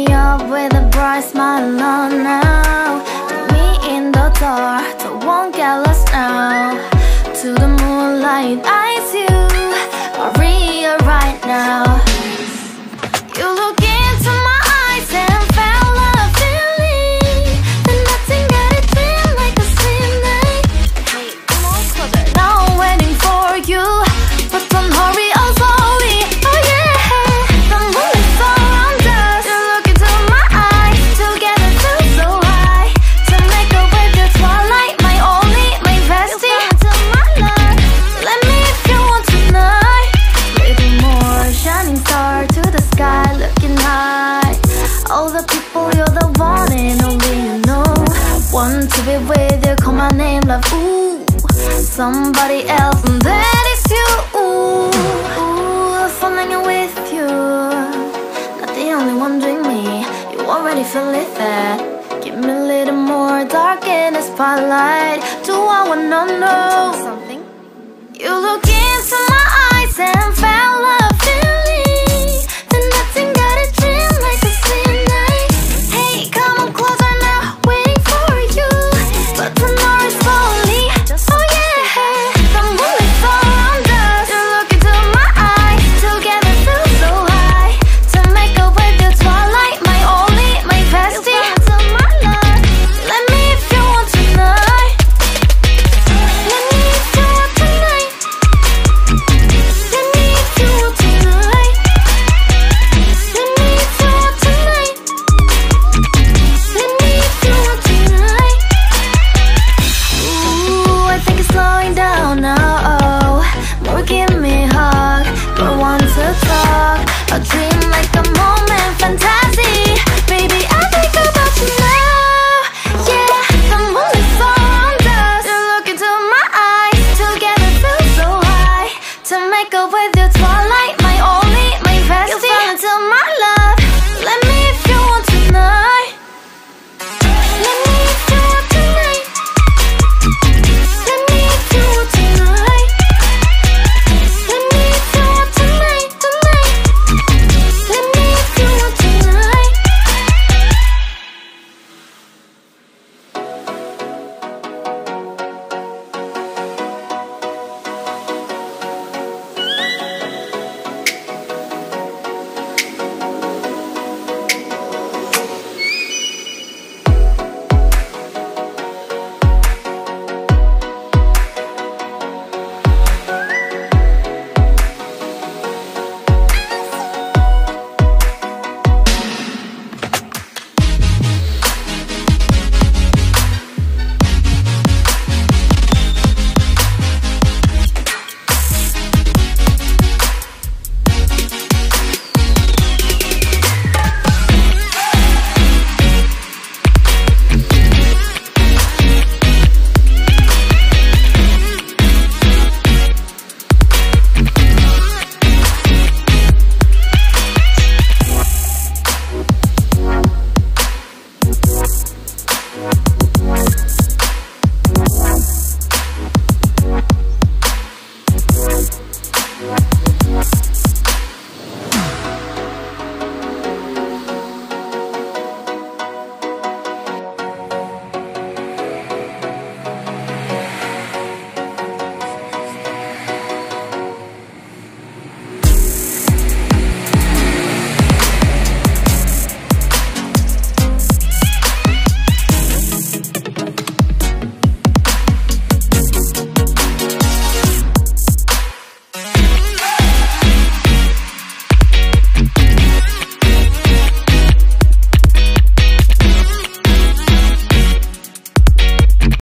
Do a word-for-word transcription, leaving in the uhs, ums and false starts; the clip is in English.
up with a bright smile on now. Put me in the dark, so won't get lost now. To the moonlight, eyes you, Maria right now. You look into my eyes and felt a feeling that nothing got it feel like a slim night. Hey, come on, closer. Now I'm waiting for you, but don't hurry, oh slowly. Oh yeah, the moon is around us. You look into my eyes, together feel so high. To make a way through twilight, my only, my bestie. Into my life, let me if you want tonight. Little more shining star to the sky, looking high. All the people, you're the one and only you know. Want to be with you, call my name, love, ooh. Somebody else, and that is you, ooh. Ooh, falling in with you. Not the only one doing me, you already feel it there. Give me a little more dark in the spotlight. Do I wanna know something? You look into my eyes and felt a feeling that nothing got a dream like a slim night. Hey, come on closer now, waiting for you, but tonight is slowly. Oh yeah, the moon is around us. You look into my eyes, together feel so high. To make a way through twilight, my only, my bestie. Into my life, let me if you want tonight. Let me if you want tonight. Let me if you want tonight. Let me if you want tonight. Let me if you want tonight. Ooh, I think it's slowing down now. Oh, more give me a hug, more want to talk. A dream like a moment, fantasy. Baby, I think about you now. Yeah, the moon is around us. You look into my eyes, together feel so high. To make a with you